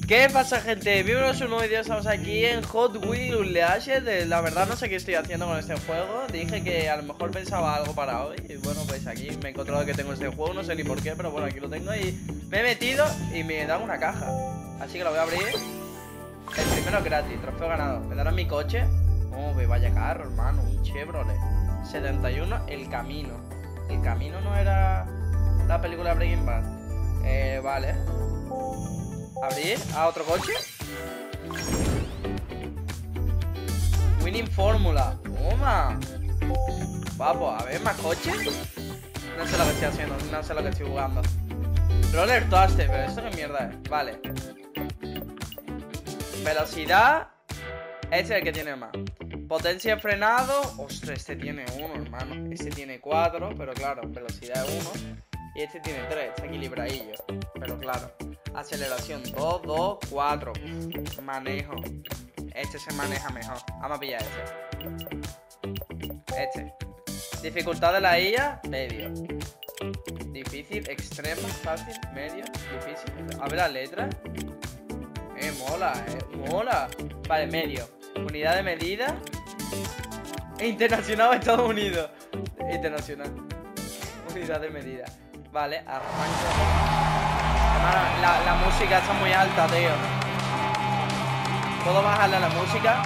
¿Qué pasa, gente? Bienvenidos a un nuevo vídeo. Estamos aquí en Hot Wheels Unleashed. La verdad no sé qué estoy haciendo con este juego. Dije que a lo mejor pensaba algo para hoy. Y bueno, pues aquí me he encontrado que tengo este juego. No sé ni por qué, pero bueno, aquí lo tengo. Y me he metido y me dan una caja. Así que lo voy a abrir. El primero gratis, trofeo ganado. Me darán mi coche. Oh, vaya carro, hermano, un Chevrolet 71, El Camino. El Camino no era la película Breaking Bad. Vale. Abrir a otro coche. Winning Fórmula. Toma. Papo, a ver, más coches. No sé lo que estoy haciendo, no sé lo que estoy jugando. Roller Toaster, pero esto qué mierda es. Vale. Velocidad. Este es el que tiene más. Potencia de frenado. Ostras, este tiene 1, hermano. Este tiene 4, pero claro, velocidad es 1. Y este tiene 3, está equilibradillo. Pero claro. Aceleración 2, 2, 4. Manejo. Este se maneja mejor. Vamos a pillar este. Dificultad de la IA, medio. Difícil, extrema, fácil, medio, difícil. A ver la letra. Mola, mola. Vale, medio. Unidad de medida. Internacional Estados Unidos. Internacional. Unidad de medida. Vale, arranca. La música está muy alta, tío. ¿Puedo bajarle a la música?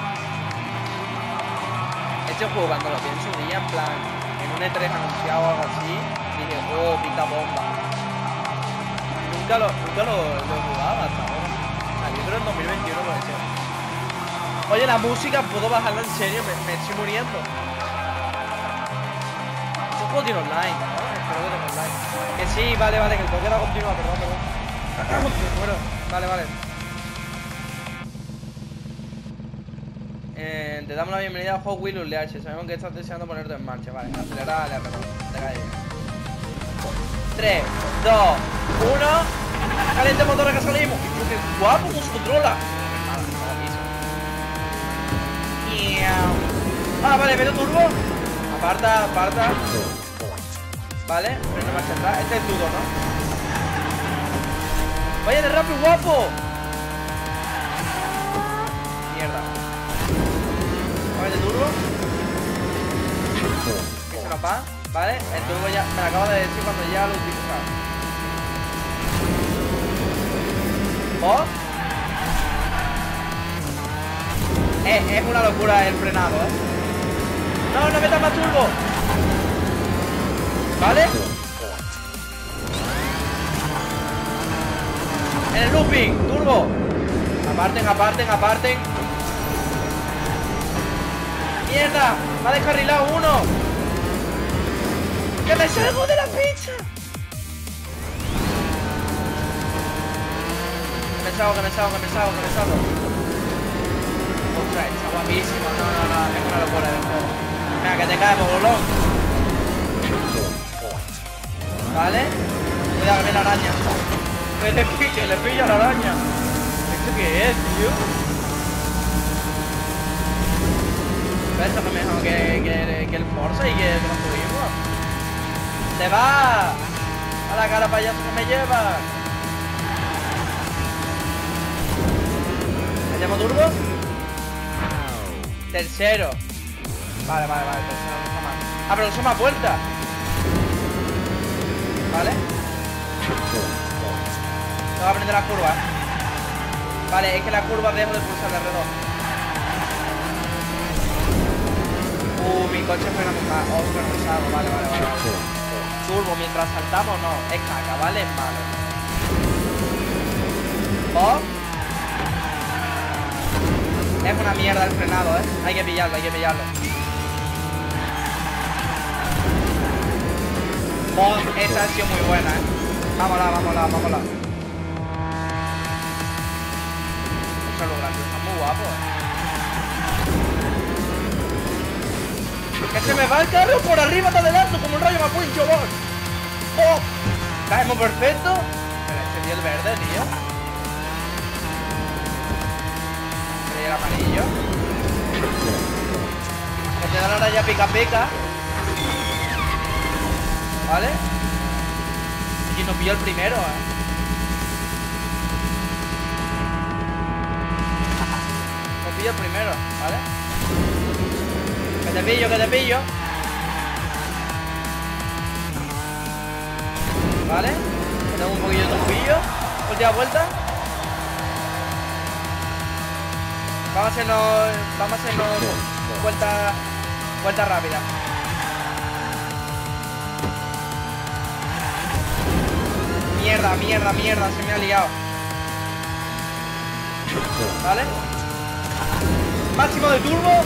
Este juego cuando lo vi en su día, en plan, en un E3 anunciado o algo así, dije, oh, pinta bomba. Nunca lo jugaba hasta ahora. Salió creo en 2021 por eso. Oye, la música, ¿puedo bajarla en serio? Me estoy muriendo. Este juego tiene online, ¿no? Espero que tenga online. Que sí, vale, que el toque era continua, perdón. Bueno, vale. Te damos la bienvenida a Hot Wheels Unleashed. Sabemos que estás deseando ponerte en marcha. Vale, acelera, le arreglo. Te cae. 3, 2, 1. Caliente motor que salimos. ¡Qué guapo! ¿Cómo se controla? Vale, meto turbo. Aparta. Vale, freno marcha atrás. Este es duro, ¿no? ¡Vaya de rápido, guapo! Mierda. A ver, de turbo. Que se nos va. Vale, el turbo ya me lo acabo de decir cuando ya lo he utilizado. ¿Oh? Es una locura el frenado, No metas más turbo. ¿Vale? En el looping, turbo. Aparten. Mierda, me ha descarrilado uno. ¡Que me salgo de la pizza! Que me salgo. Ostras, está guapísimo. No, es una locura de juego. Venga, que te cae, bolón. Vale. Cuidado que viene la araña. Que le pilla la araña. ¿Esto qué es, tío? Esto es mejor que el Forza y que Gran Turismo. ¡Te va! A la cara payaso que me lleva. ¿Metemos turbo? Tercero. Vale, tercero no está mal. Pero usa más vueltas. ¿Vale? Tengo que aprender las curvas. Vale, es que las curvas dejo de pulsar de R2. Mi coche frena muy mal. Freno usado. Vale. Turbo mientras saltamos, no. Es caca, ¿vale? Es malo. Pop. Es una mierda el frenado, Hay que pillarlo. Pop, esa ha sido muy buena, Vámonos. Eso es lo gracioso, está muy guapo, Que se me va el carro por arriba de adelante como un rayo McQueen, chaval. ¡Oh! Caemos perfecto. Pero este tío el verde, tío. Y el amarillo. Que te dan ahora ya pica. ¿Vale? Y nos pilló el primero, pillo primero, ¿vale? Que te pillo, que te pillo. ¿Vale? Tengo un poquillo de tufillo. Última vuelta. Vamos a hacernos vuelta rápida. Mierda, se me ha liado. ¿Vale? Máximo de turbo.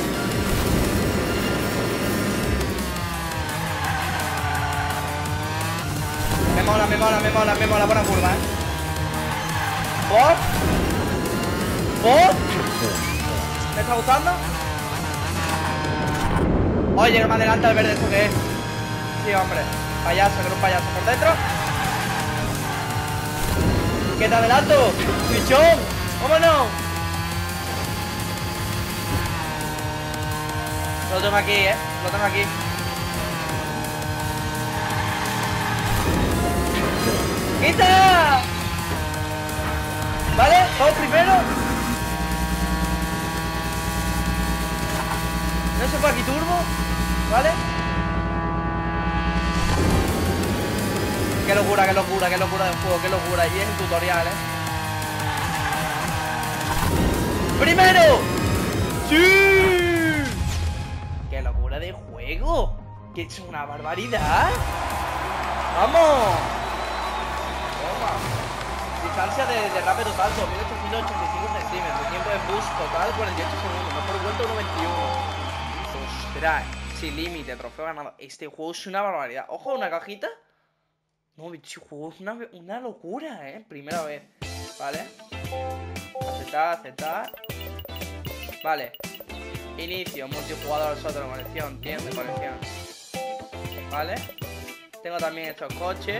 Me mola, buena curva, ¿Bot? ¿Me está gustando? Oye, que me adelanta el verde, ¿esto qué es? Sí, hombre, payaso, que era un payaso por dentro. ¿Qué te adelanto? ¡Pichón! ¡Vámonos! Lo tengo aquí, lo tengo aquí. ¡Quita! ¿Vale? Vamos primero. No se fue aquí turbo, ¿vale? Qué locura del juego, qué locura. Y es el tutorial, ¡Primero! ¡Sí! ¡Qué locura de juego! ¡Que es una barbaridad! ¡Vamos! Distancia de derrape total, 2885 centímetros. Tiempo de boost total, 48 segundos. Mejor vuelta, 1.21. Ostras, sin límite, trofeo ganado. Este juego es una barbaridad. Ojo, una cajita. No, este juego es una locura, Primera vez. Vale. Aceptar. Vale. Inicio, multijugador, sótano, conexión, tienda, conexión. Vale. Tengo también estos coches.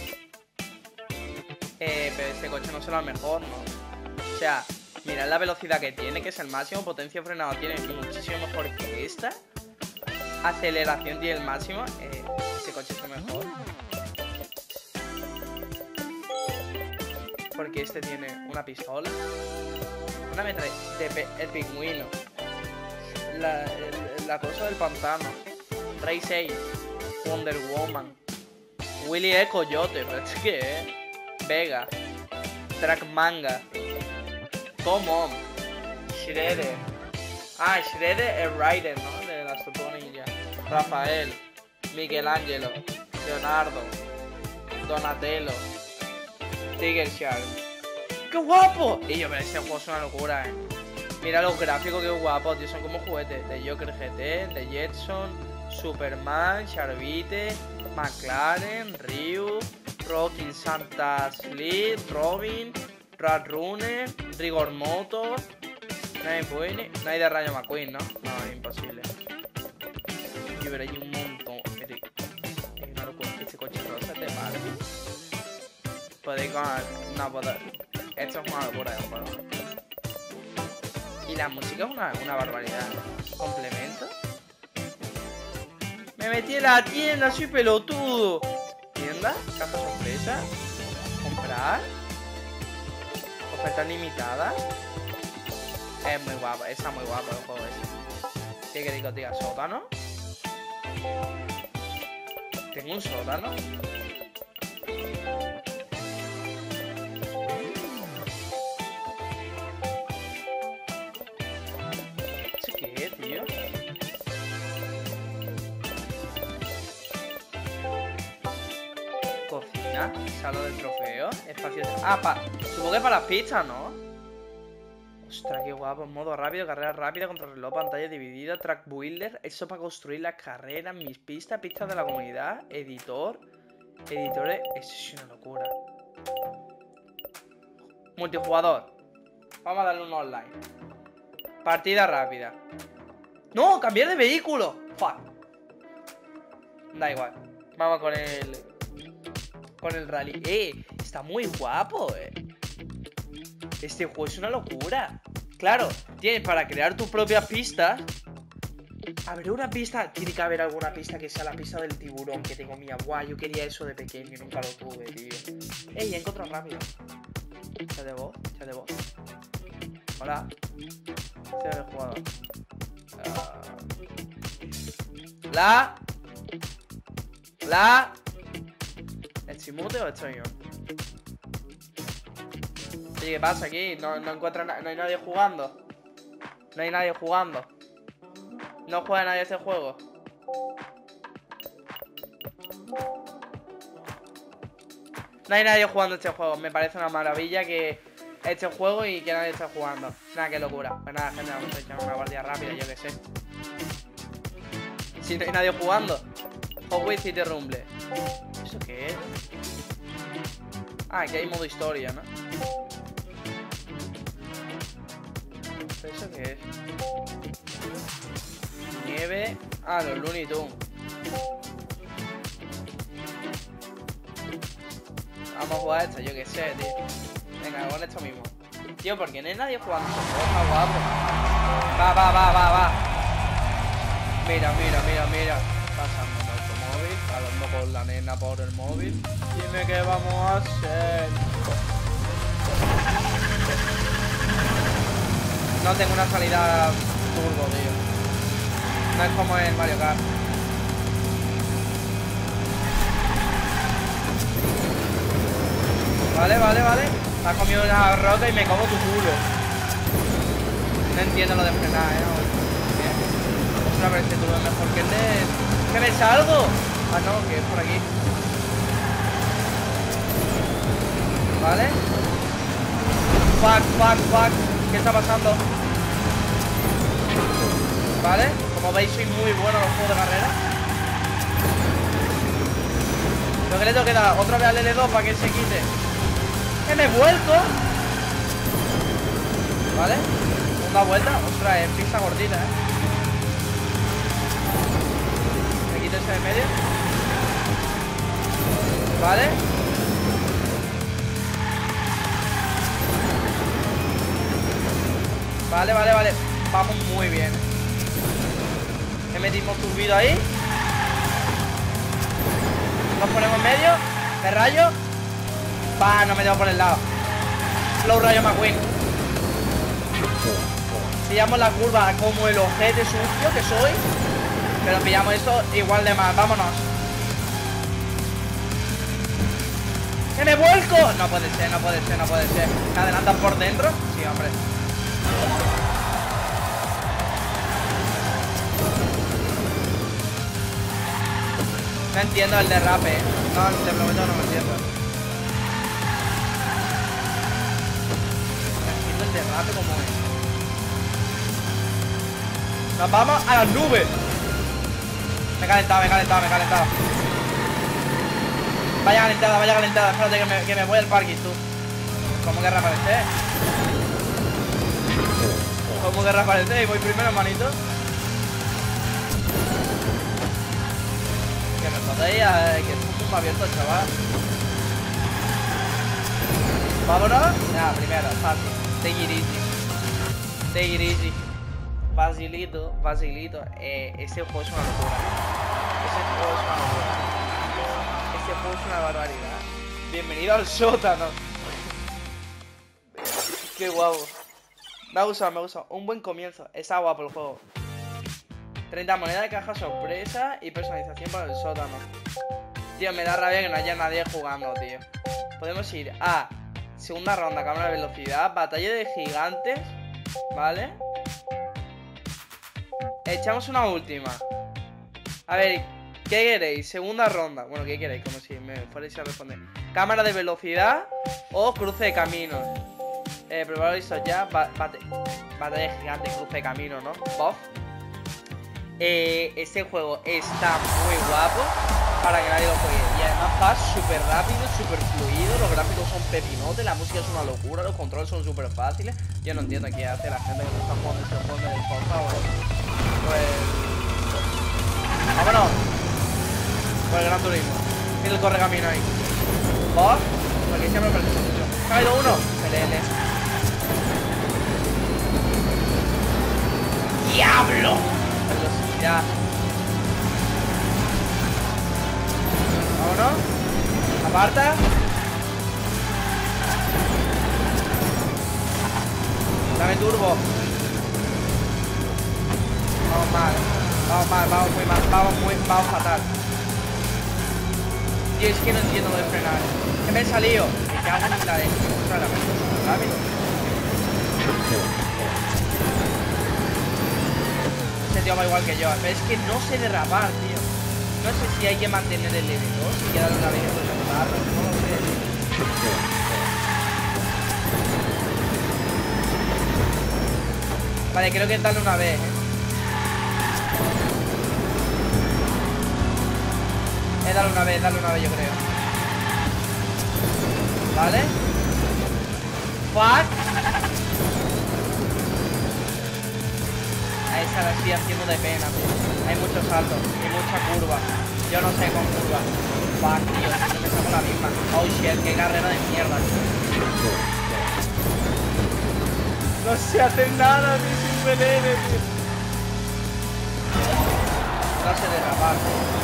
Pero este coche no será el mejor, ¿no? O sea, mirad la velocidad que tiene, que es el máximo. Potencia frenado tiene muchísimo mejor que esta. Aceleración tiene el máximo. Ese coche es el mejor. Porque este tiene una pistola. Una metralla. El pingüino. La cosa del pantano. Race 8. Wonder Woman. Willy es Coyote. ¿Pero este qué es? Vega, Track Manga, Come On, Shredder. Shredder es Raiden, ¿no? De las tortugas. Rafael, Michelangelo, Leonardo, Donatello, Tiger Shark. ¡Qué guapo! Y yo, pero ese juego es una locura, Mira los gráficos, qué guapos, tío. Son como juguetes de Joker GT, de Jetson, Superman, Charvite, McLaren, Ryu, Rocky, Santa Slid, Robin, Rat Runner, Rigor Motor, nadie de Rayo McQueen, ¿no? No, es imposible. Y ver, hay un montón. Hay una locura. Este coche rosa te vale. Podéis con no poder. Esto es una locura de juego. Y la música es una barbaridad. Complemento. Me metí en la tienda, soy pelotudo. Tienda, caja sorpresa, comprar, oferta limitada. Es muy guapo, está muy guapo el juego ese. ¿Qué queréis que os diga? ¿Sótano? ¿Tengo un sótano? ¿Eso qué es, tío? Cocina, sala del trofeo, espacio de... supongo que para las pistas, ¿no? Ostras, qué guapo, modo rápido, carrera rápida, contrarreloj, pantalla dividida, track builder, eso para construir las carreras, mis pistas, pistas de la comunidad, editores, eso es una locura. Multijugador, vamos a darle un online. Partida rápida. ¡No! ¡Cambiar de vehículo! ¡Fuck! Da igual, vamos con el rally. Está muy guapo, Este juego es una locura. Claro, tienes para crear tus propias pistas. ¿Habrá una pista? Tiene que haber alguna pista que sea la pista del tiburón que tengo mía. Guau, yo quería eso de pequeño y nunca lo tuve, tío. He encontrado rápido. Chat de voz. Hola. Se ha jugado. ¿El chimute o estoy yo? Oye, ¿qué pasa aquí? No encuentro no hay nadie jugando. No hay nadie jugando. No juega nadie este juego. No hay nadie jugando este juego. Me parece una maravilla que este juego y que nadie esté jugando. Nada, qué locura. Pues nada, gente, vamos a echar una partida rápida, yo qué sé. Si no hay nadie jugando. Hot Wheels City Rumble. ¿Eso qué es? Ah, aquí hay modo historia, ¿no? ¿Pero eso qué es? Nieve. Ah, los Looney Tunes. Vamos a jugar esto, yo qué sé, tío. Venga, con esto mismo. Tío, porque no hay nadie jugando. Está guapo. Va. Mira. Pasando el automóvil, hablando con la nena por el móvil. Dime qué vamos a hacer. No tengo una salida turbo, tío. No es como en Mario Kart. Vale. Me has comido una roca y me como tu culo. No entiendo lo de frenar, Bien. Ostras, pero este turbo es mejor que el de... ¡Que me salgo! Ah, no, que es por aquí. Vale. Fuck. ¿Qué está pasando? Vale. Como veis, soy muy bueno en los juegos de carrera. Lo que le tengo que dar otra vez al L2 para que se quite. ¡Que me vuelco! Vale. Segunda vuelta. Ostras, es pista gordita, Me quito ese de medio. Vale. Vale. Vamos muy bien. Le metimos turbido ahí. Nos ponemos en medio. Me rayo. No me tengo por el lado. Flow Rayo McQueen. Pillamos la curva como el ojete sucio que soy. Pero pillamos esto igual de mal. Vámonos. ¡Que me vuelco! No puede ser. ¿Me adelantan por dentro? Sí, hombre. No entiendo el derrape. No, te prometo, no lo entiendo. El derrape como es. Nos vamos a las nubes. Me he calentado. Vaya calentada. Espérate que me voy al parking, tú. ¿Cómo que reaparecer? Y voy primero, manito. Que me jodéis, que es un abierto, chaval. Vámonos. Ya, primero, fácil. Take it easy. Facilito. Ese juego es una locura. Ese juego es una barbaridad. Bienvenido al sótano. Qué guapo. Me ha gustado. Un buen comienzo. Está guapo el juego. 30 monedas de caja sorpresa y personalización para el sótano. Tío, me da rabia que no haya nadie jugando, tío. Podemos ir a segunda ronda, cámara de velocidad, batalla de gigantes. Vale. Echamos una última. A ver, ¿qué queréis? Segunda ronda. Bueno, ¿qué queréis? Como si me fuerais a responder. Cámara de velocidad o cruce de caminos. Preparo listo ya. Batalla de gigantes, cruce de camino, ¿no? Buff. Este juego está muy guapo para que nadie lo juegue. Y además va súper rápido, súper fluido. Los gráficos son pepinotes, la música es una locura, los controles son súper fáciles. Yo no entiendo qué hace la gente que no está jugando este juego en el por favor. Pues... vámonos. Por el Gran Turismo. Mira el correcamino ahí. ¿Vos? Porque siempre me parece mucho. ¿Ha caído uno? Peleles. ¡Diablo! Ya. Vámonos. Aparta. dame turbo. Vamos mal, vamos muy mal, vamos fatal. Tío, es que no entiendo lo de frenar. Que me he salido. Me cago en la leche. Ostras, la meto rápido. Ese tío va igual que yo. Pero es que no sé derrapar, tío. No sé si hay que mantener el L2, si hay que darle una vez y soltarlo. No lo sé. Vale, creo que es darle una vez, Dale una vez, yo creo. ¿Vale? Fuck. A esa la estoy haciendo de pena, tío. Hay muchos saltos y mucha curva. Yo no sé con curva. Fuck, tío, siempre me saco la misma. Oh shit, qué carrera de mierda, tío. No sé hacer nada, ni sin veneno, tío. No sé derrapar, tío.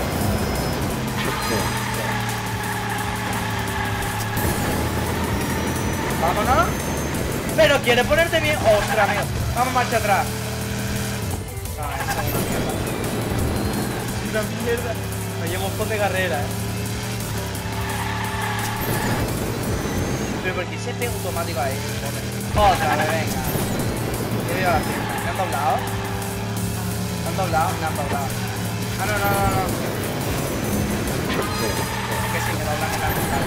Vámonos. Pero quiere ponerte bien. Ostras, amigo. Vamos marcha atrás. Ah, esa es una mierda. Es una mierda. Me llevo un de carrera, Pero ¿por qué se pega automático ahí? Otra vez, venga. ¿Qué viva la fiesta? ¿Me han doblado? ¿Me han doblado? Me han doblado. Ah, no. Es que si me doblan en la mitad.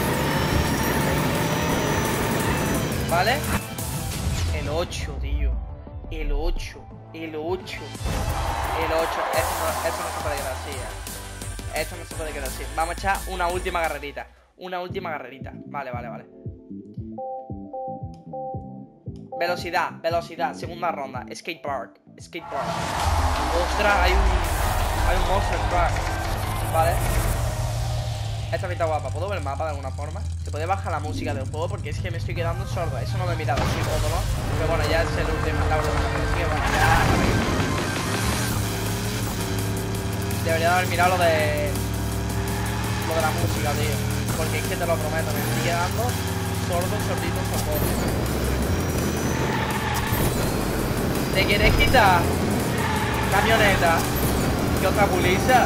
¿Vale? El 8, tío. El 8. Esto no se puede quedar así, Esto no se puede quedar así. Vamos a echar una última carrerita. Vale. Velocidad. Segunda ronda. Skatepark. Ostras, hay un monster truck. Vale. Esta pinta guapa. ¿Puedo ver el mapa de alguna forma? ¿Se puede bajar la música del juego? Porque es que me estoy quedando sordo. Eso no lo he mirado, sí, todo, ¿no? Pero bueno, ya es la última vez que bueno, ya... Debería de haber mirado lo de la música, tío. Porque es que te lo prometo, me estoy quedando sordito. ¿Te quieres quitar camioneta? ¿Qué otra pulisa?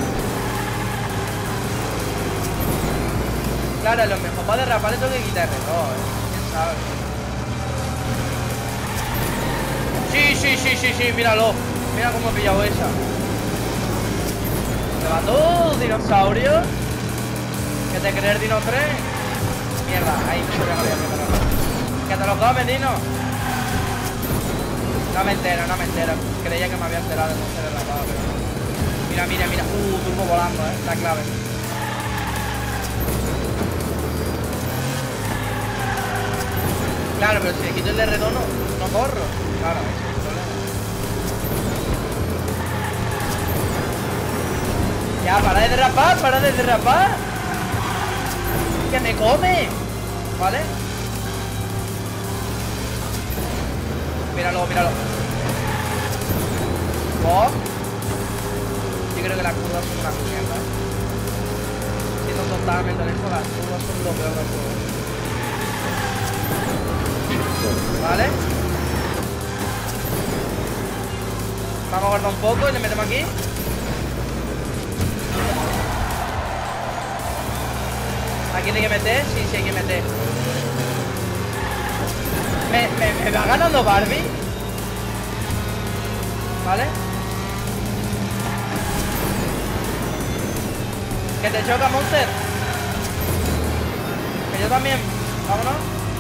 Claro, a lo mejor para derrapar le tengo que quitar el reloj, ¿Quién sabe? Sí, míralo. Mira cómo he pillado esa. ¿Te mató, dinosaurio? ¿Que te crees Dino 3? Mierda, ahí no se ve la. Que te lo comes, Dino. No me entero. Creía que me había enterado de no ser derrapado, pero... Mira. Turbo volando, la clave. Claro, pero si le quito el R2 no corro. Claro, ese es el problema. Ya, para de derrapar. ¡Que me come! ¿Vale? Míralo. Oh. Yo creo que las curvas son una mierda. Siendo totalmente honesto, las curvas son lo peor del juego. ¿Vale? Vamos a guardar un poco y le metemos aquí. ¿Aquí hay que meter? Sí, hay que meter. ¿Me va ganando Barbie? ¿Vale? ¿Que te choca, Monster? Que yo también. Vámonos.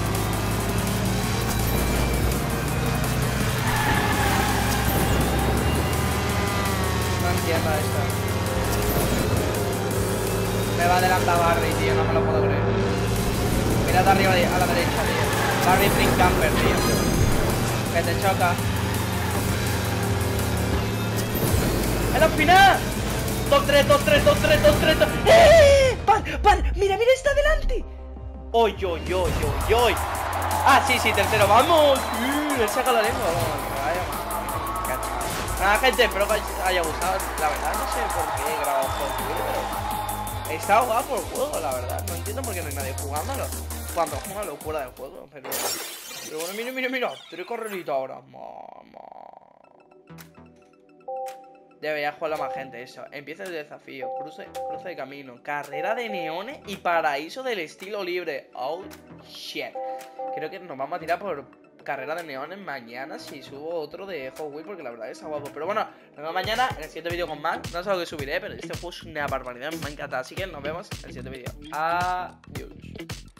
No entiendo esto. Me va a adelantar Barbie, tío. No me lo puedo creer. Mírate arriba a la derecha, tío. Barbie Free Camper, tío. Que te choca. ¡En la final! 2-3. ¡Pan! ¡Mira, está adelante! ¡Oy! Ah, sí, tercero, ¡vamos! Le saca la lengua, vamos. Nada, gente, espero que os haya gustado. La verdad, no sé por qué he grabado Hot Wheels, pero está guapo el juego, la verdad. No entiendo por qué no hay nadie jugándolo. Cuando es una locura del juego, pero... Pero bueno, mira. 3 carreritas ahora. Mamá. Debería jugarlo más gente, eso. Empieza el desafío. Cruce de camino. Carrera de neones y paraíso del estilo libre. Oh, shit. Creo que nos vamos a tirar por carrera de neones mañana si subo otro de Hot Wheels, porque la verdad es que está guapo. Pero bueno, nos vemos mañana en el siguiente vídeo con más. No sé lo que subiré, pero este juego es una barbaridad. Me encanta. Así que nos vemos en el siguiente vídeo. Adiós.